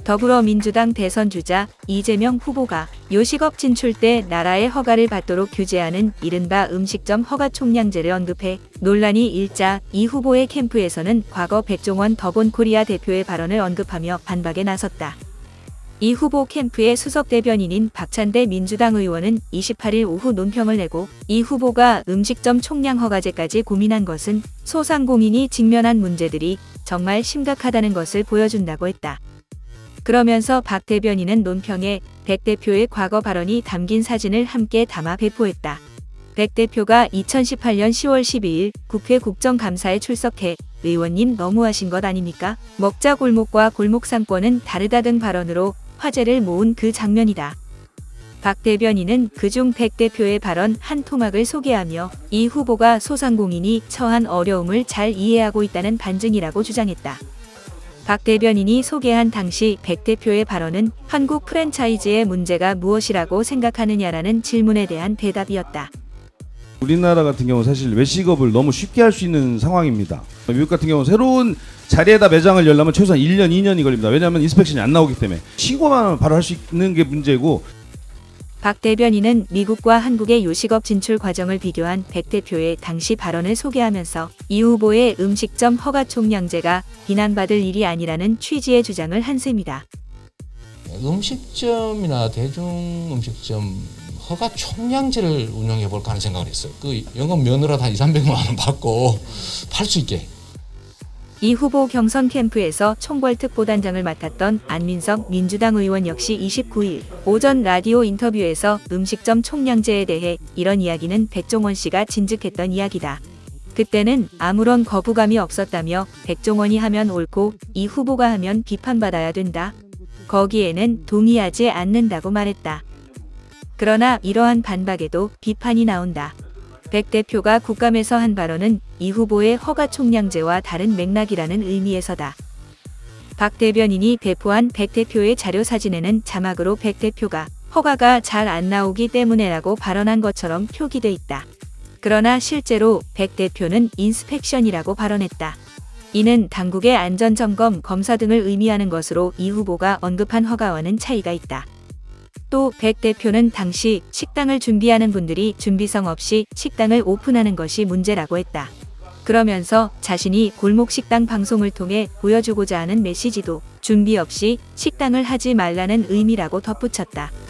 더불어민주당 대선 주자 이재명 후보가 요식업 진출 때 나라의 허가를 받도록 규제하는 이른바 음식점 허가 총량제를 언급해 논란이 일자 이 후보의 캠프에서는 과거 백종원 더본코리아 대표의 발언을 언급하며 반박에 나섰다. 이 후보 캠프의 수석 대변인인 박찬대 민주당 의원은 28일 오후 논평을 내고 이 후보가 음식점 총량 허가제까지 고민한 것은 소상공인이 직면한 문제들이 정말 심각하다는 것을 보여준다고 했다. 그러면서 박 대변인은 논평에 백 대표의 과거 발언이 담긴 사진을 함께 담아 배포했다. 백 대표가 2018년 10월 12일 국회 국정감사에 출석해 의원님 너무하신 것 아닙니까? 먹자 골목과 골목 상권은 다르다 등 발언으로 화제를 모은 그 장면이다. 박 대변인은 그중 백 대표의 발언 한 토막을 소개하며 이 후보가 소상공인이 처한 어려움을 잘 이해하고 있다는 반증이라고 주장했다. 박 대변인이 소개한 당시 백 대표의 발언은 한국 프랜차이즈의 문제가 무엇이라고 생각하느냐라는 질문에 대한 대답이었다. 우리나라 같은 경우는 사실 외식업을 너무 쉽게 할 수 있는 상황입니다. 미국 같은 경우는 새로운 자리에다 매장을 열려면 최소한 1년, 2년이 걸립니다. 왜냐하면 인스펙션이 안 나오기 때문에 신고만 하면 바로 할 수 있는 게 문제고. 박 대변인은 미국과 한국의 요식업 진출 과정을 비교한 백 대표의 당시 발언을 소개하면서 이 후보의 음식점 허가 총량제가 비난받을 일이 아니라는 취지의 주장을 한 셈이다. 음식점이나 대중음식점 허가 총량제를 운영해 볼까 하는 생각을 했어요. 그 연금 면허라 다 200~300만 원 받고 팔 수 있게. 이 후보 경선 캠프에서 총괄특보단장을 맡았던 안민석 민주당 의원 역시 29일 오전 라디오 인터뷰에서 음식점 총량제에 대해 이런 이야기는 백종원 씨가 진즉했던 이야기다. 그때는 아무런 거부감이 없었다며 백종원이 하면 옳고 이 후보가 하면 비판받아야 된다. 거기에는 동의하지 않는다고 말했다. 그러나 이러한 반박에도 비판이 나온다. 백 대표가 국감에서 한 발언은 이 후보의 허가 총량제와 다른 맥락이라는 의미에서다. 박 대변인이 배포한 백 대표의 자료 사진에는 자막으로 백 대표가 허가가 잘 안 나오기 때문에라고 발언한 것처럼 표기돼 있다. 그러나 실제로 백 대표는 인스펙션이라고 발언했다. 이는 당국의 안전점검, 검사 등을 의미하는 것으로 이 후보가 언급한 허가와는 차이가 있다. 또 백 대표는 당시 식당을 준비하는 분들이 준비성 없이 식당을 오픈하는 것이 문제라고 했다. 그러면서 자신이 골목식당 방송을 통해 보여주고자 하는 메시지도 준비 없이 식당을 하지 말라는 의미라고 덧붙였다.